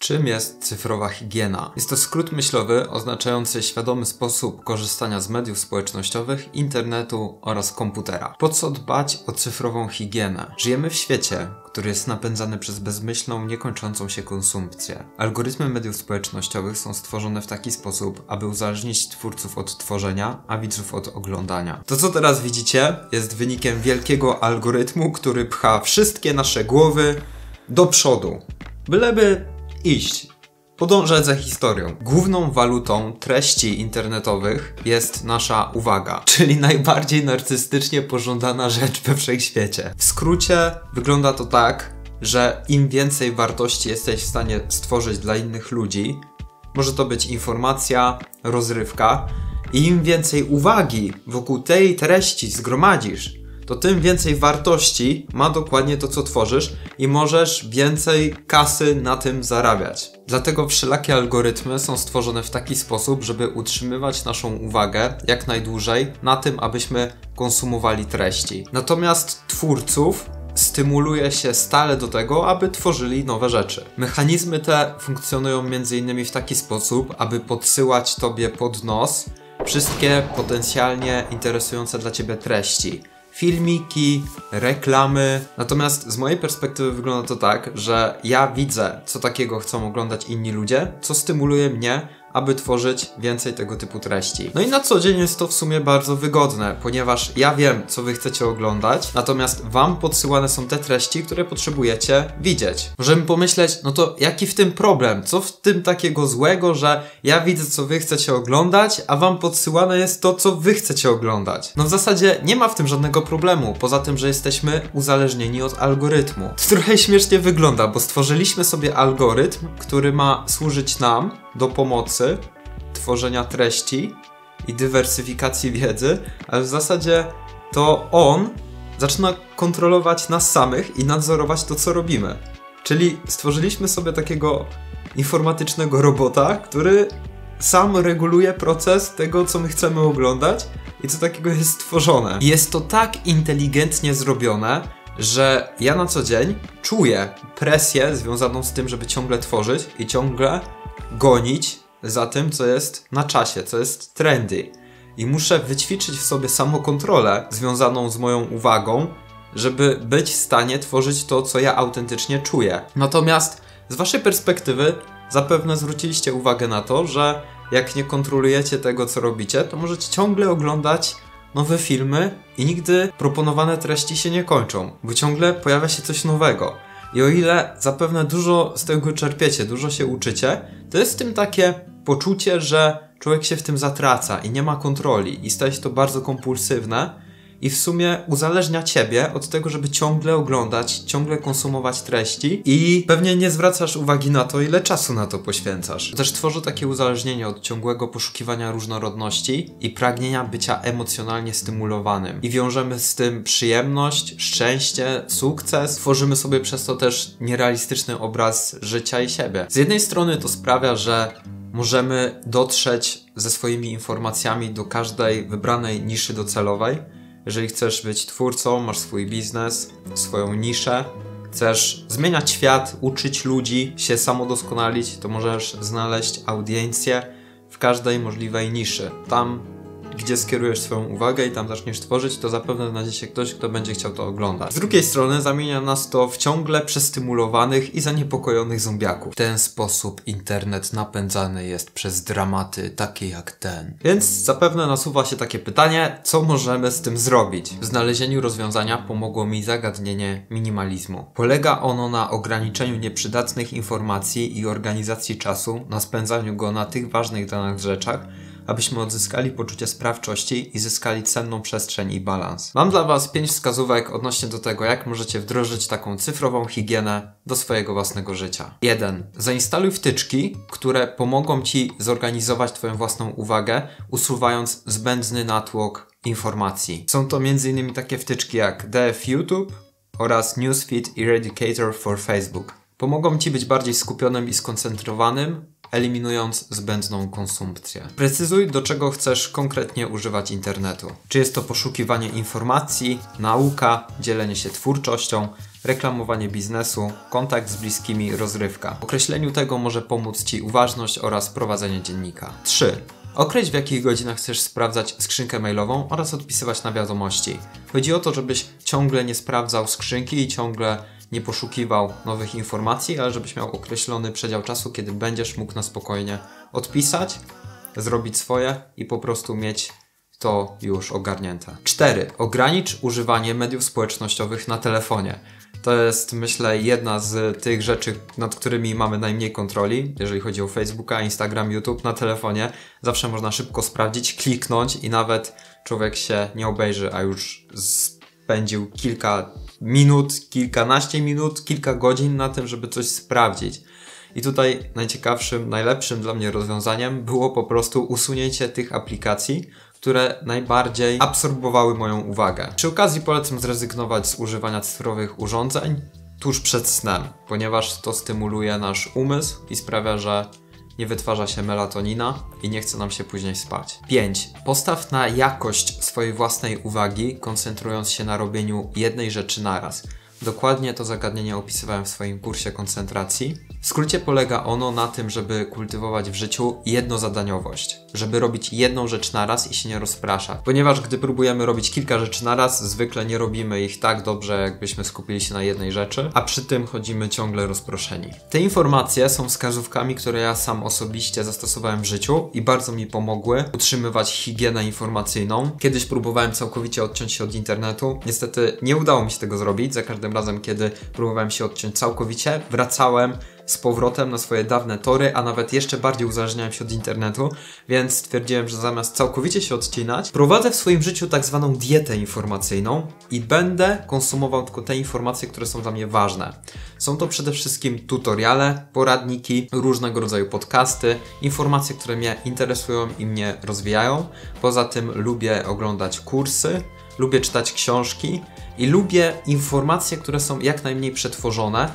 Czym jest cyfrowa higiena? Jest to skrót myślowy oznaczający świadomy sposób korzystania z mediów społecznościowych, internetu oraz komputera. Po co dbać o cyfrową higienę? Żyjemy w świecie, który jest napędzany przez bezmyślną, niekończącą się konsumpcję. Algorytmy mediów społecznościowych są stworzone w taki sposób, aby uzależnić twórców od tworzenia, a widzów od oglądania. To, co teraz widzicie, jest wynikiem wielkiego algorytmu, który pcha wszystkie nasze głowy do przodu. Byleby iść, podążać za historią. Główną walutą treści internetowych jest nasza uwaga, czyli najbardziej narcystycznie pożądana rzecz we wszechświecie. W skrócie wygląda to tak, że im więcej wartości jesteś w stanie stworzyć dla innych ludzi, może to być informacja, rozrywka, i im więcej uwagi wokół tej treści zgromadzisz, to tym więcej wartości ma dokładnie to, co tworzysz i możesz więcej kasy na tym zarabiać. Dlatego wszelakie algorytmy są stworzone w taki sposób, żeby utrzymywać naszą uwagę jak najdłużej na tym, abyśmy konsumowali treści. Natomiast twórców stymuluje się stale do tego, aby tworzyli nowe rzeczy. Mechanizmy te funkcjonują m.in. w taki sposób, aby podsyłać tobie pod nos wszystkie potencjalnie interesujące dla ciebie treści. Filmiki, reklamy. Natomiast z mojej perspektywy wygląda to tak, że ja widzę, co takiego chcą oglądać inni ludzie, co stymuluje mnie, aby tworzyć więcej tego typu treści. No i na co dzień jest to w sumie bardzo wygodne, ponieważ ja wiem, co wy chcecie oglądać, natomiast wam podsyłane są te treści, które potrzebujecie widzieć. Możemy pomyśleć, no to jaki w tym problem? Co w tym takiego złego, że ja widzę, co wy chcecie oglądać, a wam podsyłane jest to, co wy chcecie oglądać? No w zasadzie nie ma w tym żadnego problemu, poza tym, że jesteśmy uzależnieni od algorytmu. To trochę śmiesznie wygląda, bo stworzyliśmy sobie algorytm, który ma służyć nam do pomocy, tworzenia treści i dywersyfikacji wiedzy, ale w zasadzie to on zaczyna kontrolować nas samych i nadzorować to, co robimy. Czyli stworzyliśmy sobie takiego informatycznego robota, który sam reguluje proces tego, co my chcemy oglądać i co takiego jest stworzone. I jest to tak inteligentnie zrobione, że ja na co dzień czuję presję związaną z tym, żeby ciągle tworzyć i ciągle gonić za tym, co jest na czasie, co jest trendy. I muszę wyćwiczyć w sobie samokontrolę związaną z moją uwagą, żeby być w stanie tworzyć to, co ja autentycznie czuję. Natomiast z waszej perspektywy zapewne zwróciliście uwagę na to, że jak nie kontrolujecie tego, co robicie, to możecie ciągle oglądać nowe filmy i nigdy proponowane treści się nie kończą, bo ciągle pojawia się coś nowego. I o ile zapewne dużo z tego czerpiecie, dużo się uczycie, to jest w tym takie poczucie, że człowiek się w tym zatraca i nie ma kontroli i staje się to bardzo kompulsywne i w sumie uzależnia ciebie od tego, żeby ciągle oglądać, ciągle konsumować treści i pewnie nie zwracasz uwagi na to, ile czasu na to poświęcasz. Też tworzy takie uzależnienie od ciągłego poszukiwania różnorodności i pragnienia bycia emocjonalnie stymulowanym. I wiążemy z tym przyjemność, szczęście, sukces. Tworzymy sobie przez to też nierealistyczny obraz życia i siebie. Z jednej strony to sprawia, że możemy dotrzeć ze swoimi informacjami do każdej wybranej niszy docelowej. Jeżeli chcesz być twórcą, masz swój biznes, swoją niszę, chcesz zmieniać świat, uczyć ludzi, się samodoskonalić, to możesz znaleźć audiencję w każdej możliwej niszy. Tam, gdzie skierujesz swoją uwagę i tam zaczniesz tworzyć, to zapewne znajdzie się ktoś, kto będzie chciał to oglądać. Z drugiej strony zamienia nas to w ciągle przestymulowanych i zaniepokojonych zombiaków. W ten sposób internet napędzany jest przez dramaty takie jak ten. Więc zapewne nasuwa się takie pytanie, co możemy z tym zrobić? W znalezieniu rozwiązania pomogło mi zagadnienie minimalizmu. Polega ono na ograniczeniu nieprzydatnych informacji i organizacji czasu, na spędzaniu go na tych ważnych dla nas rzeczach, abyśmy odzyskali poczucie sprawczości i zyskali cenną przestrzeń i balans. Mam dla was 5 wskazówek odnośnie do tego, jak możecie wdrożyć taką cyfrową higienę do swojego własnego życia. 1. Zainstaluj wtyczki, które pomogą ci zorganizować twoją własną uwagę, usuwając zbędny natłok informacji. Są to m.in. takie wtyczki jak DF YouTube oraz Newsfeed Eradicator for Facebook. Pomogą ci być bardziej skupionym i skoncentrowanym, eliminując zbędną konsumpcję. Precyzuj, do czego chcesz konkretnie używać internetu. Czy jest to poszukiwanie informacji, nauka, dzielenie się twórczością, reklamowanie biznesu, kontakt z bliskimi, rozrywka. W określeniu tego może pomóc Ci uważność oraz prowadzenie dziennika. 3. Określ, w jakich godzinach chcesz sprawdzać skrzynkę mailową oraz odpisywać na wiadomości. Chodzi o to, żebyś ciągle nie sprawdzał skrzynki i ciągle nie poszukiwał nowych informacji, ale żebyś miał określony przedział czasu, kiedy będziesz mógł na spokojnie odpisać, zrobić swoje i po prostu mieć to już ogarnięte. 4. Ogranicz używanie mediów społecznościowych na telefonie. To jest, myślę, jedna z tych rzeczy, nad którymi mamy najmniej kontroli, jeżeli chodzi o Facebooka, Instagram, YouTube. Na telefonie zawsze można szybko sprawdzić, kliknąć i nawet człowiek się nie obejrzy, a już spędził kilka minut, kilkanaście minut, kilka godzin na tym, żeby coś sprawdzić. I tutaj najciekawszym, najlepszym dla mnie rozwiązaniem było po prostu usunięcie tych aplikacji, które najbardziej absorbowały moją uwagę. Przy okazji polecam zrezygnować z używania cyfrowych urządzeń tuż przed snem, ponieważ to stymuluje nasz umysł i sprawia, że nie wytwarza się melatonina i nie chce nam się później spać. 5. Postaw na jakość swojej własnej uwagi, koncentrując się na robieniu jednej rzeczy naraz. Dokładnie to zagadnienie opisywałem w swoim kursie koncentracji. W skrócie polega ono na tym, żeby kultywować w życiu jednozadaniowość. Żeby robić jedną rzecz naraz i się nie rozpraszać. Ponieważ gdy próbujemy robić kilka rzeczy naraz, zwykle nie robimy ich tak dobrze, jakbyśmy skupili się na jednej rzeczy, a przy tym chodzimy ciągle rozproszeni. Te informacje są wskazówkami, które ja sam osobiście zastosowałem w życiu i bardzo mi pomogły utrzymywać higienę informacyjną. Kiedyś próbowałem całkowicie odciąć się od internetu. Niestety nie udało mi się tego zrobić. Za każdym razem, kiedy próbowałem się odciąć całkowicie, wracałem z powrotem na swoje dawne tory, a nawet jeszcze bardziej uzależniałem się od internetu, więc stwierdziłem, że zamiast całkowicie się odcinać, prowadzę w swoim życiu tak zwaną dietę informacyjną i będę konsumował tylko te informacje, które są dla mnie ważne. Są to przede wszystkim tutoriale, poradniki, różnego rodzaju podcasty, informacje, które mnie interesują i mnie rozwijają. Poza tym lubię oglądać kursy, lubię czytać książki i lubię informacje, które są jak najmniej przetworzone,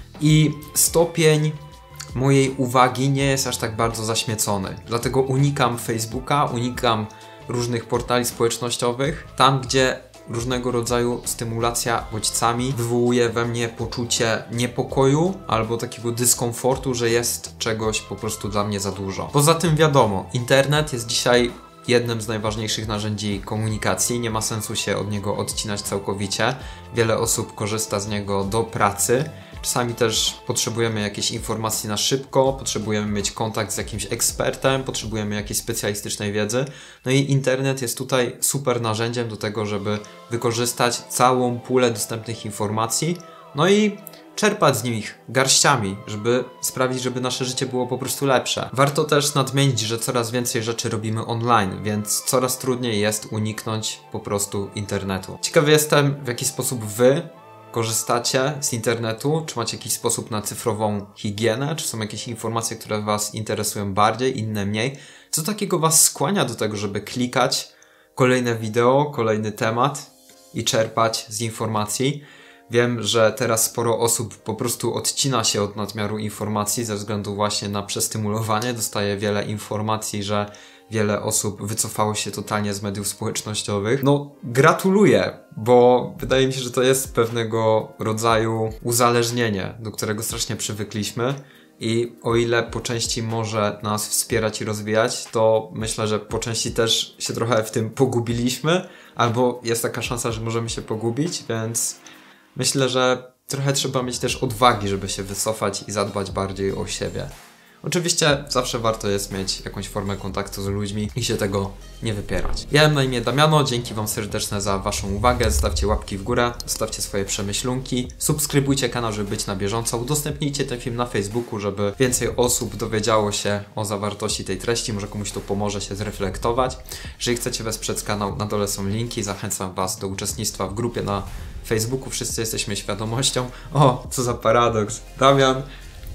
i stopień mojej uwagi nie jest aż tak bardzo zaśmiecony. Dlatego unikam Facebooka, unikam różnych portali społecznościowych, tam gdzie różnego rodzaju stymulacja bodźcami wywołuje we mnie poczucie niepokoju albo takiego dyskomfortu, że jest czegoś po prostu dla mnie za dużo. Poza tym wiadomo, internet jest dzisiaj jednym z najważniejszych narzędzi komunikacji, nie ma sensu się od niego odcinać całkowicie. Wiele osób korzysta z niego do pracy. Czasami też potrzebujemy jakiejś informacji na szybko, potrzebujemy mieć kontakt z jakimś ekspertem, potrzebujemy jakiejś specjalistycznej wiedzy. No i internet jest tutaj super narzędziem do tego, żeby wykorzystać całą pulę dostępnych informacji, no i czerpać z nich garściami, żeby sprawić, żeby nasze życie było po prostu lepsze. Warto też nadmienić, że coraz więcej rzeczy robimy online, więc coraz trudniej jest uniknąć po prostu internetu. Ciekawy jestem, w jaki sposób Wy korzystacie z internetu, czy macie jakiś sposób na cyfrową higienę, czy są jakieś informacje, które Was interesują bardziej, inne mniej. Co takiego Was skłania do tego, żeby klikać kolejne wideo, kolejny temat i czerpać z informacji? Wiem, że teraz sporo osób po prostu odcina się od nadmiaru informacji ze względu właśnie na przestymulowanie. Dostaje wiele informacji, że wiele osób wycofało się totalnie z mediów społecznościowych. No, gratuluję, bo wydaje mi się, że to jest pewnego rodzaju uzależnienie, do którego strasznie przywykliśmy. I o ile po części może nas wspierać i rozwijać, to myślę, że po części też się trochę w tym pogubiliśmy, albo jest taka szansa, że możemy się pogubić, więc myślę, że trochę trzeba mieć też odwagi, żeby się wycofać i zadbać bardziej o siebie. Oczywiście zawsze warto jest mieć jakąś formę kontaktu z ludźmi i się tego nie wypierać. Ja mam na imię Damiano, dzięki Wam serdeczne za Waszą uwagę, zostawcie łapki w górę, zostawcie swoje przemyślunki, subskrybujcie kanał, żeby być na bieżąco, udostępnijcie ten film na Facebooku, żeby więcej osób dowiedziało się o zawartości tej treści, może komuś to pomoże się zreflektować. Jeżeli chcecie wesprzeć kanał, na dole są linki, zachęcam Was do uczestnictwa w grupie na Facebooku, wszyscy jesteśmy świadomością. O, co za paradoks, Damian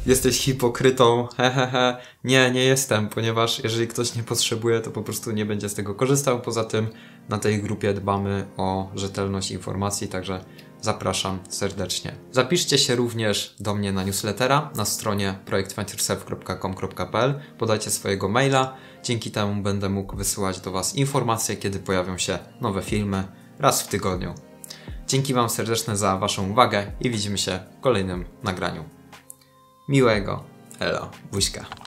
jesteś hipokrytą, hehehe. Nie, nie jestem, ponieważ jeżeli ktoś nie potrzebuje, to po prostu nie będzie z tego korzystał. Poza tym na tej grupie dbamy o rzetelność informacji, także zapraszam serdecznie. Zapiszcie się również do mnie na newslettera na stronie projektfindyourself.com.pl. Podajcie swojego maila. Dzięki temu będę mógł wysyłać do Was informacje, kiedy pojawią się nowe filmy raz w tygodniu. Dzięki Wam serdeczne za Waszą uwagę i widzimy się w kolejnym nagraniu. Miłego. Elo. Buźka.